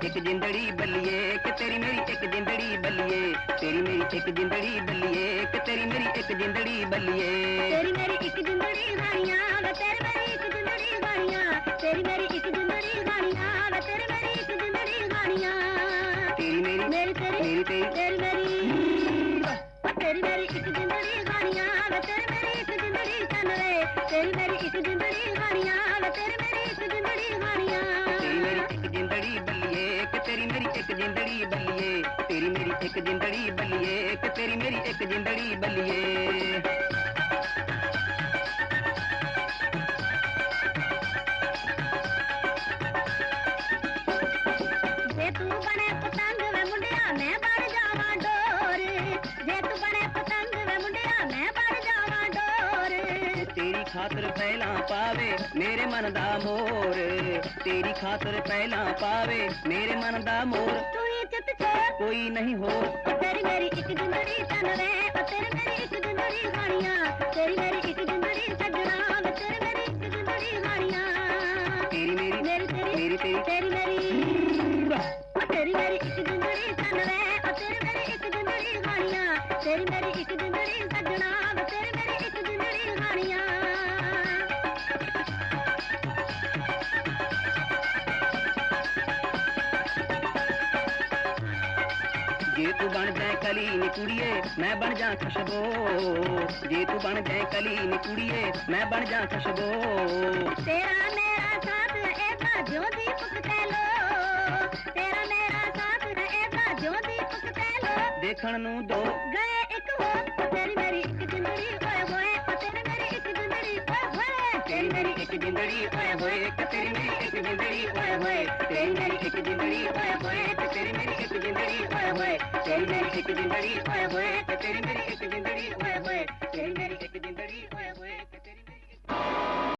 एक जिंदड़ी बल्लिए कि तेरी मेरी एक जिंदड़ी बल्लिए, तेरी मेरी एक जिंदड़ी बल्लिए कि तेरी मेरी एक जिंदड़ी बल्लिए। तेरी मेरी एक जिंदड़ी गानियां वे तेरी मेरी एक जिंदड़ी गानियां, तेरी मेरी एक जिंदड़ी गानियां वे तेरी मेरी एक जिंदड़ी गानियां। तेरी मेरी मेरी तेरी मेरी तेरी तेरी मेरी तेरी मेरी एक जिंदड़ी गानियां वे तेरी मेरी एक जिंदड़ी सन रे, तेरी मेरी एक जिंदड़ी गानियां वे तेरी मेरी एक जिंदड़ी गानियां। तेरी मेरी एक जिंदड़ी बल्लिए कि तेरी मेरी एक जिंदड़ी बल्लिए, तेरी मेरी एक जिंदड़ी बल्लिए कि तेरी मेरी एक जिंदड़ी बल्लिए। जे तू बने पतंग वे मुंडिया मैं बन जावा डोर, जे तू बने पतंग वे मुंडिया मैं बन जावा डोर। तेरी खातर पहला पावे मेरे मन दा मोर, तेरी खातर पहला पावे मेरे मन दा मोर। तू ही चित छोड़ कोई नहीं हो तेरी मेरी एक जिंदड़ी तन वे, तेरी मेरी एक जिंदड़ी गानियां, तेरी मेरी एक जिंदड़ी सजना वे तेरी मेरी एक जिंदड़ी गानियां। तेरी मेरी मेरी तेरी मेरी तेरी तेरी मेरी तेरी मेरी एक जिंदड़ी तन वे, तेरी मेरी एक जिंदड़ी गानियां, तेरी मेरी एक जिंदड़ी सजना वे तेरी मेरी एक जिंदड़ी गानियां। जे तू बन जाए कली नी कुड़िए मैं बन जा खुशबू, जे तू बन जाए कली नी कुड़िए मैं बन जा खुशबू। तेरा मेरा साथ ऐसा जो दीपक तेलो, तेरा मेरा साथ ऐसा जो दीपक तेलो। देखण नू दो गए एक हो तेरी मेरी एक जिंदड़ी ओए होए, तेरी मेरी एक जिंदड़ी ओए होए, तेरी मेरी एक जिंदड़ी ओए होए कि तेरी मेरी एक जिंदड़ी ओए होए, तेरी मेरी एक जिंदड़ी ओए होए कि तेरी मेरी एक जिंदड़ी ओए होए, तेरी मेरी एक जिंदड़ी ओए होए कि तेरी मेरी एक